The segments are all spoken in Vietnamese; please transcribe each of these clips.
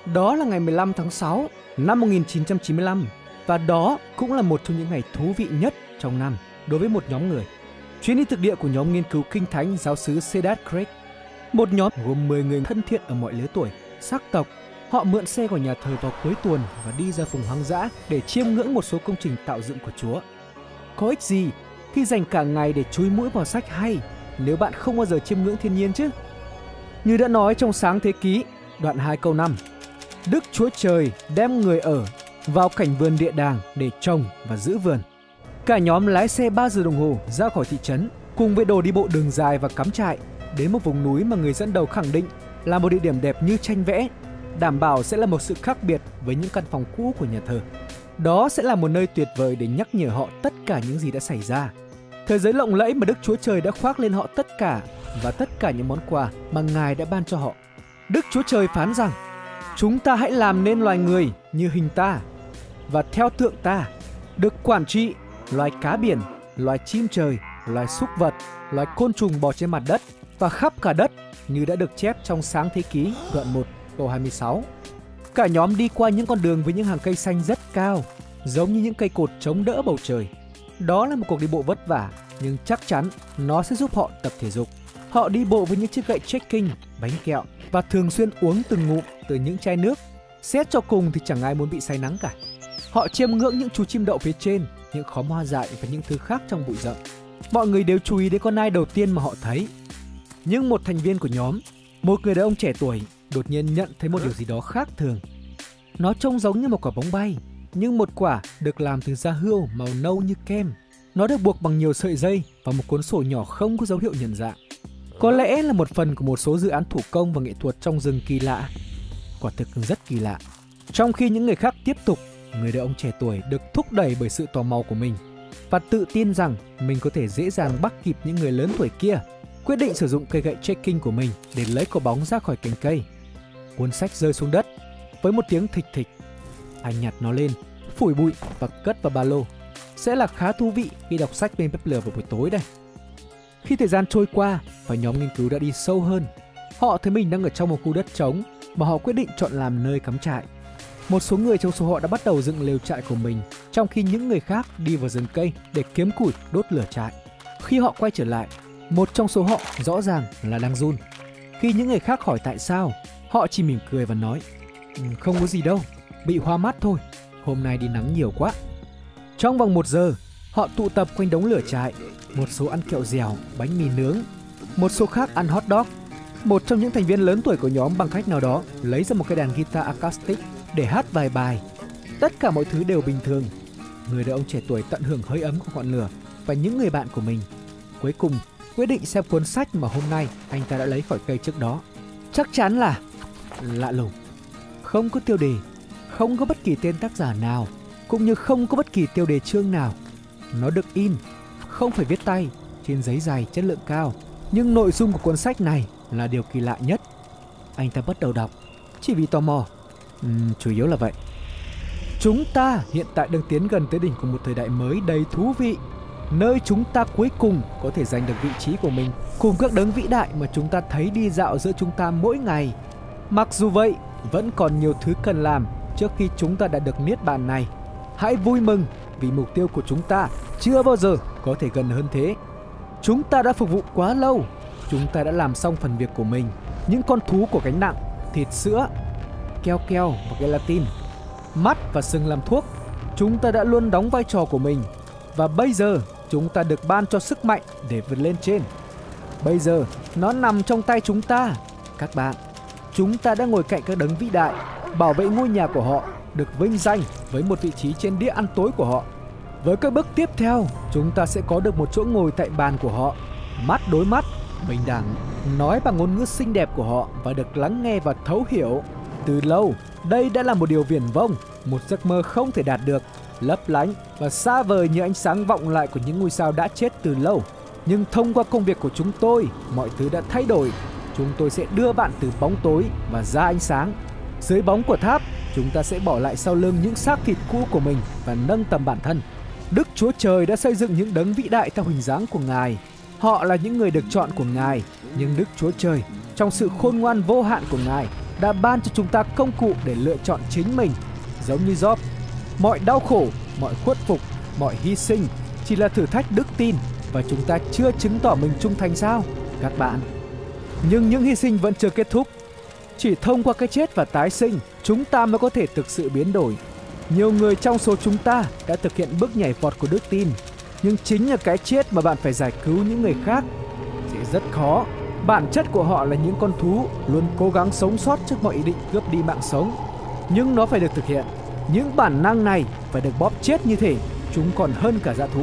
Đó là ngày 15 tháng 6 năm 1995 và đó cũng là một trong những ngày thú vị nhất trong năm đối với một nhóm người. Chuyến đi thực địa của nhóm nghiên cứu kinh thánh giáo xứ Cedar Creek, một nhóm gồm 10 người thân thiện ở mọi lứa tuổi, sắc tộc. Họ mượn xe của nhà thờ vào cuối tuần và đi ra vùng hoang dã để chiêm ngưỡng một số công trình tạo dựng của Chúa. Có ích gì khi dành cả ngày để chúi mũi vào sách hay nếu bạn không bao giờ chiêm ngưỡng thiên nhiên chứ? Như đã nói trong Sáng Thế Ký, đoạn 2 câu 5, Đức Chúa Trời đem người ở vào cảnh vườn địa đàng để trồng và giữ vườn. Cả nhóm lái xe 3 giờ đồng hồ ra khỏi thị trấn, cùng với đồ đi bộ đường dài và cắm trại, đến một vùng núi mà người dẫn đầu khẳng định là một địa điểm đẹp như tranh vẽ, đảm bảo sẽ là một sự khác biệt với những căn phòng cũ của nhà thờ. Đó sẽ là một nơi tuyệt vời để nhắc nhở họ tất cả những gì đã xảy ra. Thế giới lộng lẫy mà Đức Chúa Trời đã khoác lên họ tất cả và tất cả những món quà mà Ngài đã ban cho họ. Đức Chúa Trời phán rằng, chúng ta hãy làm nên loài người như hình ta và theo tượng ta, được quản trị loài cá biển, loài chim trời, loài súc vật, loài côn trùng bò trên mặt đất và khắp cả đất như đã được chép trong Sáng Thế Ký đoạn 1 câu 26. Cả nhóm đi qua những con đường với những hàng cây xanh rất cao, giống như những cây cột chống đỡ bầu trời. Đó là một cuộc đi bộ vất vả, nhưng chắc chắn nó sẽ giúp họ tập thể dục. Họ đi bộ với những chiếc gậy trekking, bánh kẹo và thường xuyên uống từng ngụm từ những chai nước. Xét cho cùng thì chẳng ai muốn bị say nắng cả. Họ chiêm ngưỡng những chú chim đậu phía trên, những khóm hoa dại và những thứ khác trong bụi rậm. Mọi người đều chú ý đến con nai đầu tiên mà họ thấy. Nhưng một thành viên của nhóm, một người đàn ông trẻ tuổi, đột nhiên nhận thấy một điều gì đó khác thường. Nó trông giống như một quả bóng bay, nhưng một quả được làm từ da hươu màu nâu như kem. Nó được buộc bằng nhiều sợi dây và một cuốn sổ nhỏ không có dấu hiệu nhận dạng. Có lẽ là một phần của một số dự án thủ công và nghệ thuật trong rừng kỳ lạ. Quả thực rất kỳ lạ. Trong khi những người khác tiếp tục, người đàn ông trẻ tuổi được thúc đẩy bởi sự tò mò của mình và tự tin rằng mình có thể dễ dàng bắt kịp những người lớn tuổi kia, quyết định sử dụng cây gậy trekking của mình để lấy quả bóng ra khỏi cành cây. Cuốn sách rơi xuống đất với một tiếng thịch thịch. Anh nhặt nó lên, phủi bụi và cất vào ba lô. Sẽ là khá thú vị khi đọc sách bên bếp lửa vào buổi tối đây. Khi thời gian trôi qua và nhóm nghiên cứu đã đi sâu hơn, họ thấy mình đang ở trong một khu đất trống mà họ quyết định chọn làm nơi cắm trại. Một số người trong số họ đã bắt đầu dựng lều trại của mình, trong khi những người khác đi vào rừng cây để kiếm củi đốt lửa trại. Khi họ quay trở lại, một trong số họ rõ ràng là đang run. Khi những người khác hỏi tại sao, họ chỉ mỉm cười và nói, không có gì đâu, bị hoa mắt thôi, hôm nay đi nắng nhiều quá. Trong vòng 1 giờ, họ tụ tập quanh đống lửa trại. Một số ăn kẹo dẻo, bánh mì nướng, một số khác ăn hot dog. Một trong những thành viên lớn tuổi của nhóm bằng cách nào đó lấy ra một cái đàn guitar acoustic để hát vài bài. Tất cả mọi thứ đều bình thường. Người đàn ông trẻ tuổi tận hưởng hơi ấm của ngọn lửa và những người bạn của mình. Cuối cùng, quyết định xem cuốn sách mà hôm nay anh ta đã lấy khỏi cây trước đó. Chắc chắn là lạ lùng. Không có tiêu đề, không có bất kỳ tên tác giả nào, cũng như không có bất kỳ tiêu đề chương nào. Nó được in, không phải viết tay, trên giấy dày chất lượng cao. Nhưng nội dung của cuốn sách này là điều kỳ lạ nhất. Anh ta bắt đầu đọc, chỉ vì tò mò. Chủ yếu là vậy. Chúng ta hiện tại đang tiến gần tới đỉnh của một thời đại mới đầy thú vị, nơi chúng ta cuối cùng có thể giành được vị trí của mình cùng các đấng vĩ đại mà chúng ta thấy đi dạo giữa chúng ta mỗi ngày. Mặc dù vậy, vẫn còn nhiều thứ cần làm trước khi chúng ta đạt được niết bàn này. Hãy vui mừng vì mục tiêu của chúng ta chưa bao giờ có thể gần hơn thế. Chúng ta đã phục vụ quá lâu. Chúng ta đã làm xong phần việc của mình. Những con thú của gánh nặng, thịt sữa, keo keo và gelatin, mắt và sừng làm thuốc. Chúng ta đã luôn đóng vai trò của mình. Và bây giờ chúng ta được ban cho sức mạnh để vượt lên trên. Bây giờ nó nằm trong tay chúng ta. Các bạn, chúng ta đã ngồi cạnh các đấng vĩ đại, bảo vệ ngôi nhà của họ được vinh danh với một vị trí trên đĩa ăn tối của họ. Với các bước tiếp theo, chúng ta sẽ có được một chỗ ngồi tại bàn của họ, mắt đối mắt, bình đẳng, nói bằng ngôn ngữ xinh đẹp của họ và được lắng nghe và thấu hiểu. Từ lâu, đây đã là một điều viển vông, một giấc mơ không thể đạt được, lấp lánh và xa vời như ánh sáng vọng lại của những ngôi sao đã chết từ lâu. Nhưng thông qua công việc của chúng tôi, mọi thứ đã thay đổi. Chúng tôi sẽ đưa bạn từ bóng tối và ra ánh sáng. Dưới bóng của tháp, chúng ta sẽ bỏ lại sau lưng những xác thịt cũ của mình và nâng tầm bản thân. Đức Chúa Trời đã xây dựng những đấng vĩ đại theo hình dáng của Ngài. Họ là những người được chọn của Ngài, nhưng Đức Chúa Trời, trong sự khôn ngoan vô hạn của Ngài, đã ban cho chúng ta công cụ để lựa chọn chính mình. Giống như Job, mọi đau khổ, mọi khuất phục, mọi hy sinh chỉ là thử thách đức tin, và chúng ta chưa chứng tỏ mình trung thành sao, các bạn? Nhưng những hy sinh vẫn chưa kết thúc. Chỉ thông qua cái chết và tái sinh, chúng ta mới có thể thực sự biến đổi. Nhiều người trong số chúng ta đã thực hiện bước nhảy vọt của đức tin, nhưng chính là cái chết mà bạn phải giải cứu những người khác. Sẽ rất khó. Bản chất của họ là những con thú luôn cố gắng sống sót trước mọi ý định cướp đi mạng sống. Nhưng nó phải được thực hiện. Những bản năng này phải được bóp chết như thể chúng còn hơn cả dã thú.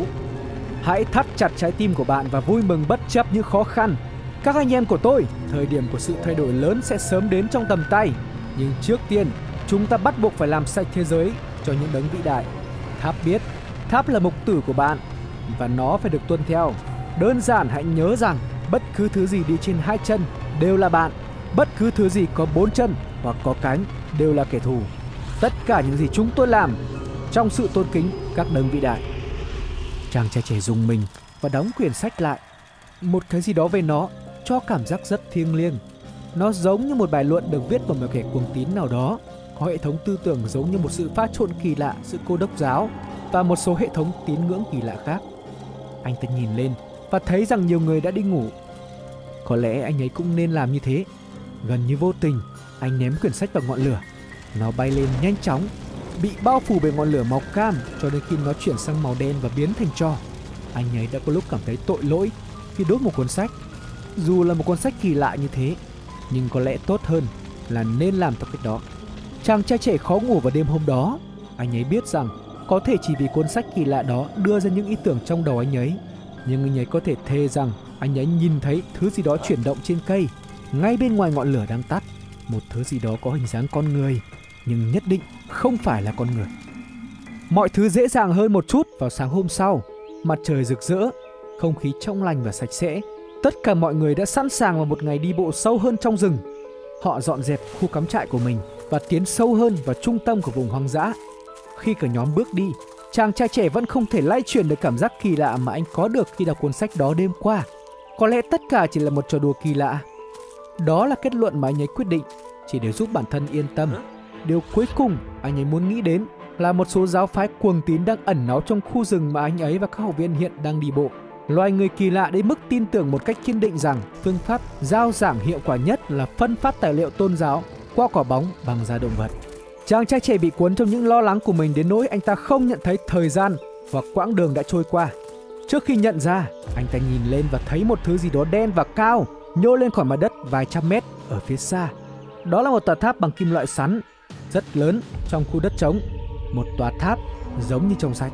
Hãy thắt chặt trái tim của bạn và vui mừng bất chấp những khó khăn. Các anh em của tôi, thời điểm của sự thay đổi lớn sẽ sớm đến trong tầm tay. Nhưng trước tiên, chúng ta bắt buộc phải làm sạch thế giới cho những đấng vĩ đại. Tháp biết, tháp là mục tử của bạn và nó phải được tuân theo. Đơn giản hãy nhớ rằng bất cứ thứ gì đi trên 2 chân đều là bạn. Bất cứ thứ gì có 4 chân hoặc có cánh đều là kẻ thù. Tất cả những gì chúng tôi làm trong sự tôn kính các đấng vĩ đại. Chàng trai trẻ rùng mình và đóng quyển sách lại. Một cái gì đó về nó cho cảm giác rất thiêng liêng. Nó giống như một bài luận được viết bởi một kẻ cuồng tín nào đó, có hệ thống tư tưởng giống như một sự pha trộn kỳ lạ giữa Cô đốc giáo và một số hệ thống tín ngưỡng kỳ lạ khác. Anh ta nhìn lên và thấy rằng nhiều người đã đi ngủ. Có lẽ anh ấy cũng nên làm như thế. Gần như vô tình, anh ném quyển sách vào ngọn lửa. Nó bay lên nhanh chóng, bị bao phủ bởi ngọn lửa màu cam cho đến khi nó chuyển sang màu đen và biến thành tro. Anh ấy đã có lúc cảm thấy tội lỗi khi đốt một cuốn sách. Dù là một cuốn sách kỳ lạ như thế, nhưng có lẽ tốt hơn là nên làm theo cách đó. Chàng trai trẻ khó ngủ vào đêm hôm đó. Anh ấy biết rằng có thể chỉ vì cuốn sách kỳ lạ đó đưa ra những ý tưởng trong đầu anh ấy. Nhưng anh ấy có thể thề rằng anh ấy nhìn thấy thứ gì đó chuyển động trên cây, ngay bên ngoài ngọn lửa đang tắt. Một thứ gì đó có hình dáng con người, nhưng nhất định không phải là con người. Mọi thứ dễ dàng hơn một chút vào sáng hôm sau. Mặt trời rực rỡ, không khí trong lành và sạch sẽ. Tất cả mọi người đã sẵn sàng vào một ngày đi bộ sâu hơn trong rừng. Họ dọn dẹp khu cắm trại của mình và tiến sâu hơn vào trung tâm của vùng hoang dã. Khi cả nhóm bước đi, chàng trai trẻ vẫn không thể lay chuyển được cảm giác kỳ lạ mà anh có được khi đọc cuốn sách đó đêm qua. Có lẽ tất cả chỉ là một trò đùa kỳ lạ. Đó là kết luận mà anh ấy quyết định, chỉ để giúp bản thân yên tâm. Điều cuối cùng anh ấy muốn nghĩ đến là một số giáo phái cuồng tín đang ẩn náu trong khu rừng mà anh ấy và các học viên hiện đang đi bộ. Loài người kỳ lạ đến mức tin tưởng một cách kiên định rằng phương pháp giao giảng hiệu quả nhất là phân phát tài liệu tôn giáo qua quả bóng bằng da động vật. Chàng trai trẻ bị cuốn trong những lo lắng của mình đến nỗi anh ta không nhận thấy thời gian và quãng đường đã trôi qua. Trước khi nhận ra, anh ta nhìn lên và thấy một thứ gì đó đen và cao nhô lên khỏi mặt đất vài trăm mét ở phía xa. Đó là một tòa tháp bằng kim loại xoắn rất lớn trong khu đất trống. Một tòa tháp giống như trong sách.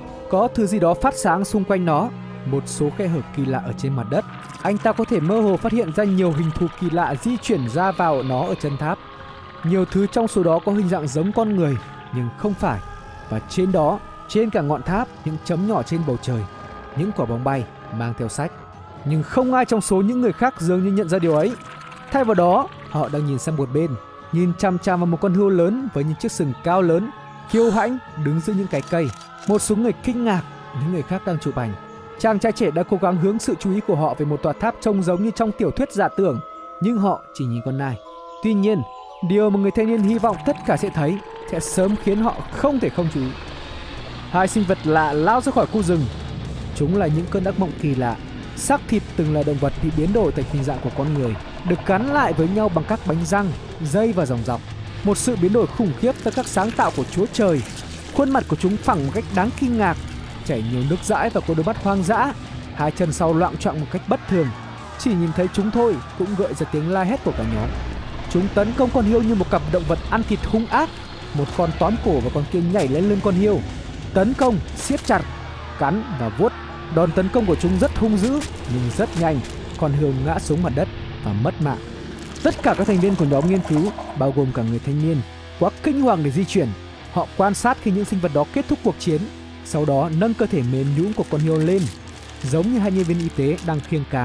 Có thứ gì đó phát sáng xung quanh nó, một số khe hở kỳ lạ ở trên mặt đất. Anh ta có thể mơ hồ phát hiện ra nhiều hình thù kỳ lạ di chuyển ra vào nó ở chân tháp. Nhiều thứ trong số đó có hình dạng giống con người, nhưng không phải. Và trên đó, trên cả ngọn tháp, những chấm nhỏ trên bầu trời, những quả bóng bay mang theo sách. Nhưng không ai trong số những người khác dường như nhận ra điều ấy. Thay vào đó, họ đang nhìn sang một bên, nhìn chằm chằm vào một con hươu lớn với những chiếc sừng cao lớn, kiêu hãnh đứng giữa những cái cây. Một số người kinh ngạc, những người khác đang chụp ảnh. Chàng trai trẻ đã cố gắng hướng sự chú ý của họ về một tòa tháp trông giống như trong tiểu thuyết giả tưởng, nhưng họ chỉ nhìn con nai. Tuy nhiên, điều mà người thanh niên hy vọng tất cả sẽ thấy sẽ sớm khiến họ không thể không chú ý. Hai sinh vật lạ lao ra khỏi khu rừng. Chúng là những cơn ác mộng kỳ lạ. Xác thịt từng là động vật bị biến đổi thành hình dạng của con người, được gắn lại với nhau bằng các bánh răng, dây và dòng dọc. Một sự biến đổi khủng khiếp với các sáng tạo của Chúa Trời. Khuôn mặt của chúng phẳng một cách đáng kinh ngạc, chảy nhiều nước dãi và có đôi mắt hoang dã. Hai chân sau loạng choạng một cách bất thường. Chỉ nhìn thấy chúng thôi cũng gợi ra tiếng la hét của cả nhóm. Chúng tấn công con hươu như một cặp động vật ăn thịt hung ác. Một con tóm cổ và con kia nhảy lên lưng con hươu, tấn công, siết chặt, cắn và vuốt. Đòn tấn công của chúng rất hung dữ nhưng rất nhanh. Con hươu ngã xuống mặt đất và mất mạng. Tất cả các thành viên của nhóm nghiên cứu, bao gồm cả người thanh niên, quá kinh hoàng để di chuyển. Họ quan sát khi những sinh vật đó kết thúc cuộc chiến, sau đó nâng cơ thể mềm nhũn của con hươu lên, giống như hai nhân viên y tế đang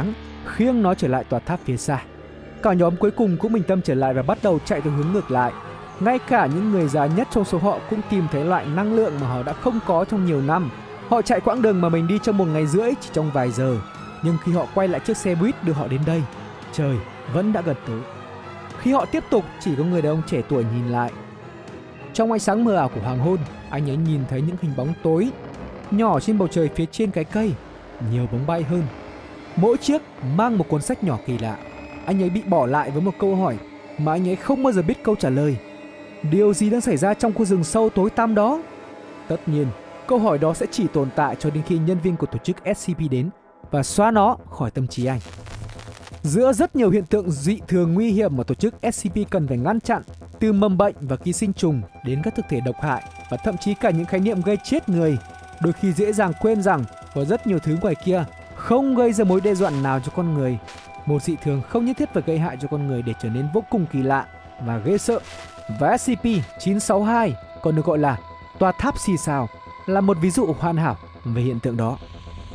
khiêng nó trở lại tòa tháp phía xa. Cả nhóm cuối cùng cũng bình tâm trở lại và bắt đầu chạy theo hướng ngược lại. Ngay cả những người già nhất trong số họ cũng tìm thấy loại năng lượng mà họ đã không có trong nhiều năm. Họ chạy quãng đường mà mình đi trong 1 ngày rưỡi chỉ trong vài giờ. Nhưng khi họ quay lại chiếc xe buýt đưa họ đến đây, trời vẫn đã gần tối. Khi họ tiếp tục, chỉ có người đàn ông trẻ tuổi nhìn lại. Trong ánh sáng mờ ảo của hoàng hôn, anh ấy nhìn thấy những hình bóng tối nhỏ trên bầu trời phía trên cái cây. Nhiều bóng bay hơn. Mỗi chiếc mang một cuốn sách nhỏ kỳ lạ. Anh ấy bị bỏ lại với một câu hỏi mà anh ấy không bao giờ biết câu trả lời. Điều gì đang xảy ra trong khu rừng sâu tối tăm đó? Tất nhiên, câu hỏi đó sẽ chỉ tồn tại cho đến khi nhân viên của tổ chức SCP đến và xóa nó khỏi tâm trí anh. Giữa rất nhiều hiện tượng dị thường nguy hiểm mà tổ chức SCP cần phải ngăn chặn, từ mầm bệnh và ký sinh trùng đến các thực thể độc hại và thậm chí cả những khái niệm gây chết người, đôi khi dễ dàng quên rằng có rất nhiều thứ ngoài kia không gây ra mối đe dọa nào cho con người. Một dị thường không nhất thiết phải gây hại cho con người để trở nên vô cùng kỳ lạ và ghê sợ. Và SCP-962, còn được gọi là tòa tháp xì xào, là một ví dụ hoàn hảo về hiện tượng đó.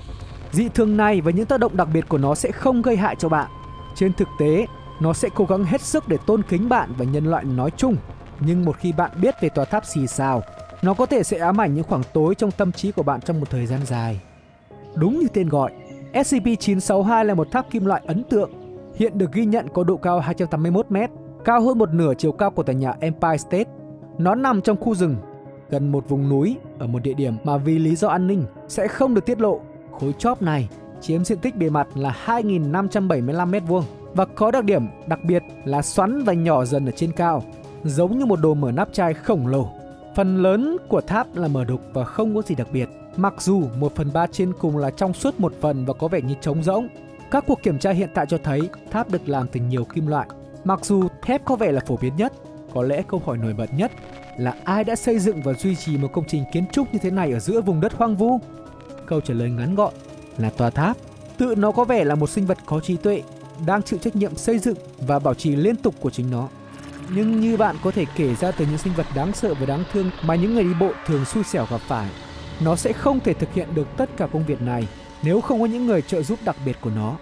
Dị thường này và những tác động đặc biệt của nó sẽ không gây hại cho bạn. Trên thực tế, nó sẽ cố gắng hết sức để tôn kính bạn và nhân loại nói chung. Nhưng một khi bạn biết về tòa tháp xì xào, nó có thể sẽ ám ảnh những khoảng tối trong tâm trí của bạn trong một thời gian dài. Đúng như tên gọi, SCP-962 là một tháp kim loại ấn tượng. Hiện được ghi nhận có độ cao 281 m, cao hơn một nửa chiều cao của tòa nhà Empire State. Nó nằm trong khu rừng, gần một vùng núi ở một địa điểm mà vì lý do an ninh sẽ không được tiết lộ. Khối chóp này chiếm diện tích bề mặt là 2.575 m² và có đặc điểm đặc biệt là xoắn và nhỏ dần ở trên cao, giống như một đồ mở nắp chai khổng lồ. Phần lớn của tháp là mở đục và không có gì đặc biệt, mặc dù 1/3 trên cùng là trong suốt một phần và có vẻ như trống rỗng. Các cuộc kiểm tra hiện tại cho thấy tháp được làm từ nhiều kim loại. Mặc dù thép có vẻ là phổ biến nhất, có lẽ câu hỏi nổi bật nhất là ai đã xây dựng và duy trì một công trình kiến trúc như thế này ở giữa vùng đất hoang vu? Câu trả lời ngắn gọn là tòa tháp. Tự nó có vẻ là một sinh vật có trí tuệ, đang chịu trách nhiệm xây dựng và bảo trì liên tục của chính nó. Nhưng như bạn có thể kể ra từ những sinh vật đáng sợ và đáng thương mà những người đi bộ thường xui xẻo gặp phải, nó sẽ không thể thực hiện được tất cả công việc này nếu không có những người trợ giúp đặc biệt của nó.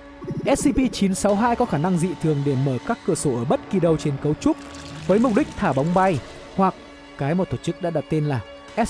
SCP-962 có khả năng dị thường để mở các cửa sổ ở bất kỳ đâu trên cấu trúc với mục đích thả bóng bay, hoặc cái một tổ chức đã đặt tên là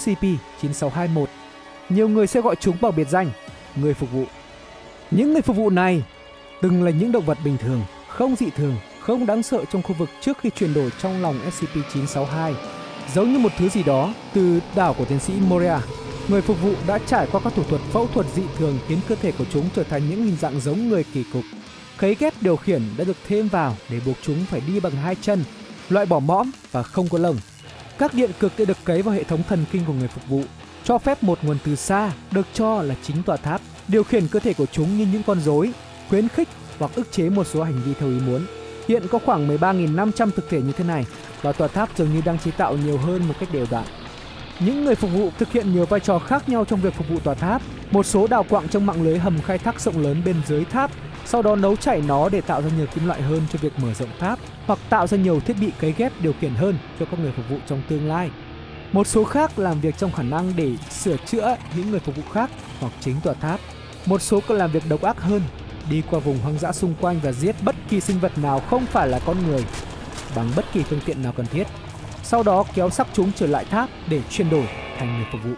SCP-9621. Nhiều người sẽ gọi chúng bằng biệt danh người phục vụ. Những người phục vụ này từng là những động vật bình thường, không dị thường, không đáng sợ trong khu vực trước khi chuyển đổi trong lòng SCP-962. Giống như một thứ gì đó từ đảo của tiến sĩ Moria, người phục vụ đã trải qua các thủ thuật phẫu thuật dị thường khiến cơ thể của chúng trở thành những hình dạng giống người kỳ cục. Cấy ghép điều khiển đã được thêm vào để buộc chúng phải đi bằng hai chân, loại bỏ mõm và không có lông. Các điện cực đã được cấy vào hệ thống thần kinh của người phục vụ, cho phép một nguồn từ xa được cho là chính tòa tháp điều khiển cơ thể của chúng như những con rối, khuyến khích hoặc ức chế một số hành vi theo ý muốn. Hiện có khoảng 13.500 thực thể như thế này và tòa tháp dường như đang chế tạo nhiều hơn một cách đều đặn. Những người phục vụ thực hiện nhiều vai trò khác nhau trong việc phục vụ tòa tháp. Một số đào quặng trong mạng lưới hầm khai thác rộng lớn bên dưới tháp, sau đó nấu chảy nó để tạo ra nhiều kim loại hơn cho việc mở rộng tháp, hoặc tạo ra nhiều thiết bị cấy ghép điều khiển hơn cho các người phục vụ trong tương lai. Một số khác làm việc trong khả năng để sửa chữa những người phục vụ khác hoặc chính tòa tháp. Một số còn làm việc độc ác hơn, đi qua vùng hoang dã xung quanh và giết bất kỳ sinh vật nào không phải là con người bằng bất kỳ phương tiện nào cần thiết, sau đó kéo xác chúng trở lại tháp để chuyển đổi thành người phục vụ.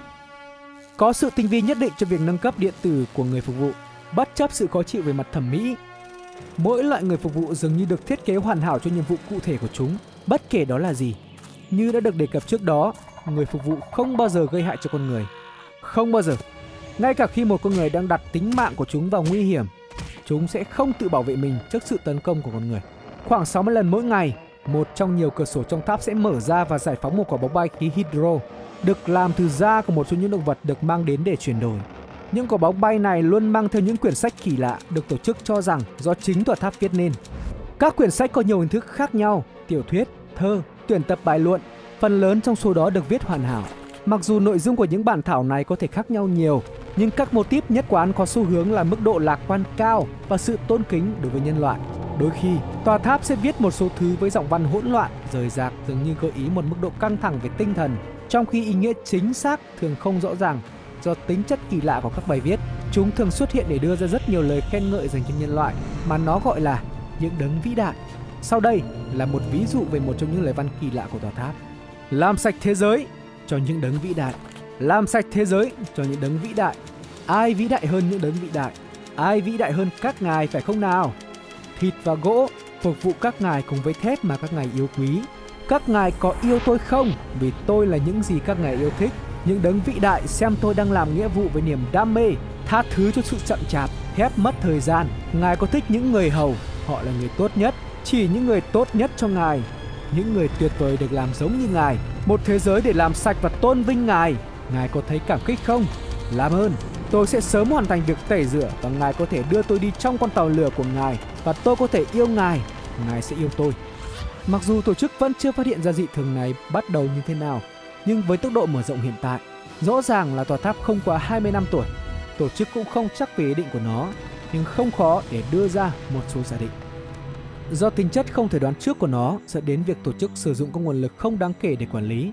Có sự tinh vi nhất định cho việc nâng cấp điện tử của người phục vụ, bất chấp sự khó chịu về mặt thẩm mỹ. Mỗi loại người phục vụ dường như được thiết kế hoàn hảo cho nhiệm vụ cụ thể của chúng, bất kể đó là gì. Như đã được đề cập trước đó, người phục vụ không bao giờ gây hại cho con người. Không bao giờ. Ngay cả khi một con người đang đặt tính mạng của chúng vào nguy hiểm, chúng sẽ không tự bảo vệ mình trước sự tấn công của con người. Khoảng 60 lần mỗi ngày, một trong nhiều cửa sổ trong tháp sẽ mở ra và giải phóng một quả bóng bay khí hydro, được làm từ da của một trong những động vật được mang đến để chuyển đổi. Những quả bóng bay này luôn mang theo những quyển sách kỳ lạ được tổ chức cho rằng do chính tòa tháp viết nên. Các quyển sách có nhiều hình thức khác nhau, tiểu thuyết, thơ, tuyển tập bài luận, phần lớn trong số đó được viết hoàn hảo. Mặc dù nội dung của những bản thảo này có thể khác nhau nhiều, nhưng các mô típ nhất quán có xu hướng là mức độ lạc quan cao và sự tôn kính đối với nhân loại. Đôi khi, tòa tháp sẽ viết một số thứ với giọng văn hỗn loạn, rời rạc, dường như gợi ý một mức độ căng thẳng về tinh thần, trong khi ý nghĩa chính xác thường không rõ ràng. Do tính chất kỳ lạ của các bài viết, chúng thường xuất hiện để đưa ra rất nhiều lời khen ngợi dành cho nhân loại mà nó gọi là những đấng vĩ đại. Sau đây là một ví dụ về một trong những lời văn kỳ lạ của tòa tháp. Làm sạch thế giới cho những đấng vĩ đại. Làm sạch thế giới cho những đấng vĩ đại. Ai vĩ đại hơn những đấng vĩ đại? Ai vĩ đại hơn các ngài phải không nào? Thịt và gỗ phục vụ các ngài cùng với thép mà các ngài yêu quý. Các ngài có yêu tôi không? Vì tôi là những gì các ngài yêu thích. Những đấng vĩ đại xem tôi đang làm nghĩa vụ với niềm đam mê, tha thứ cho sự chậm chạp, thép mất thời gian. Ngài có thích những người hầu, họ là người tốt nhất, chỉ những người tốt nhất cho ngài. Những người tuyệt vời được làm giống như ngài, một thế giới để làm sạch và tôn vinh ngài. Ngài có thấy cảm kích không? Làm ơn, tôi sẽ sớm hoàn thành việc tẩy rửa và ngài có thể đưa tôi đi trong con tàu lửa của ngài và tôi có thể yêu ngài, ngài sẽ yêu tôi. Mặc dù tổ chức vẫn chưa phát hiện ra dị thường này bắt đầu như thế nào, nhưng với tốc độ mở rộng hiện tại, rõ ràng là tòa tháp không quá 20 năm tuổi. Tổ chức cũng không chắc về ý định của nó, nhưng không khó để đưa ra một số giả định. Do tính chất không thể đoán trước của nó dẫn đến việc tổ chức sử dụng các nguồn lực không đáng kể để quản lý.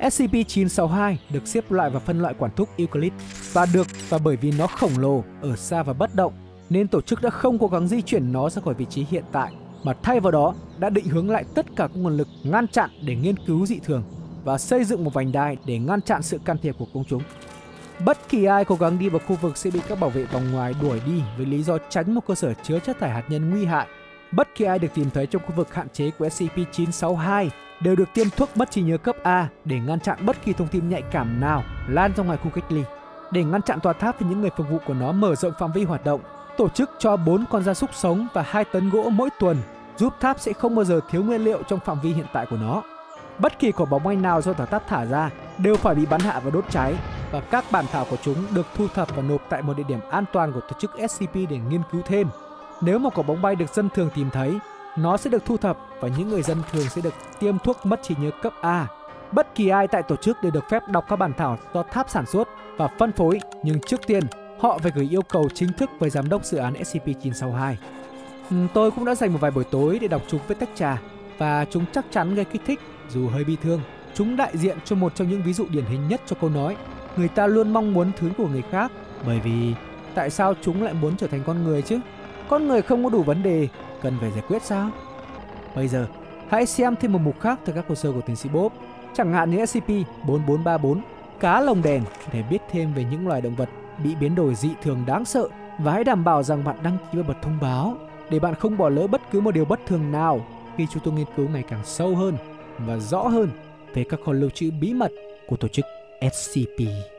SCP-962 được xếp loại vào phân loại quản thúc Euclid và bởi vì nó khổng lồ, ở xa và bất động, nên tổ chức đã không cố gắng di chuyển nó ra khỏi vị trí hiện tại, mà thay vào đó đã định hướng lại tất cả các nguồn lực ngăn chặn để nghiên cứu dị thường và xây dựng một vành đai để ngăn chặn sự can thiệp của công chúng. Bất kỳ ai cố gắng đi vào khu vực sẽ bị các bảo vệ vòng ngoài đuổi đi với lý do tránh một cơ sở chứa chất thải hạt nhân nguy hại. Bất kỳ ai được tìm thấy trong khu vực hạn chế của SCP-962 đều được tiêm thuốc mất trí nhớ cấp A để ngăn chặn bất kỳ thông tin nhạy cảm nào lan ra ngoài khu cách ly. Để ngăn chặn tòa tháp và những người phục vụ của nó mở rộng phạm vi hoạt động, tổ chức cho 4 con gia súc sống và 2 tấn gỗ mỗi tuần, giúp tháp sẽ không bao giờ thiếu nguyên liệu trong phạm vi hiện tại của nó. Bất kỳ quả bóng bay nào do tòa tháp thả ra đều phải bị bắn hạ và đốt cháy, và các bản thảo của chúng được thu thập và nộp tại một địa điểm an toàn của tổ chức SCP để nghiên cứu thêm. Nếu một quả bóng bay được dân thường tìm thấy, nó sẽ được thu thập và những người dân thường sẽ được tiêm thuốc mất trí nhớ cấp A. Bất kỳ ai tại tổ chức đều được phép đọc các bản thảo do tháp sản xuất và phân phối, nhưng trước tiên họ phải gửi yêu cầu chính thức với giám đốc dự án SCP-962. Tôi cũng đã dành một vài buổi tối để đọc chúng với tách trà, và chúng chắc chắn gây kích thích, dù hơi bi thương. Chúng đại diện cho một trong những ví dụ điển hình nhất cho câu nói người ta luôn mong muốn thứ của người khác, bởi vì tại sao chúng lại muốn trở thành con người chứ? Con người không có đủ vấn đề cần phải giải quyết sao? Bây giờ, hãy xem thêm một mục khác từ các hồ sơ của tiến sĩ Bob, chẳng hạn như SCP-4434, cá lồng đèn, để biết thêm về những loài động vật bị biến đổi dị thường đáng sợ, và hãy đảm bảo rằng bạn đăng ký và bật thông báo để bạn không bỏ lỡ bất cứ một điều bất thường nào khi chúng tôi nghiên cứu ngày càng sâu hơn và rõ hơn về các kho lưu trữ bí mật của tổ chức SCP.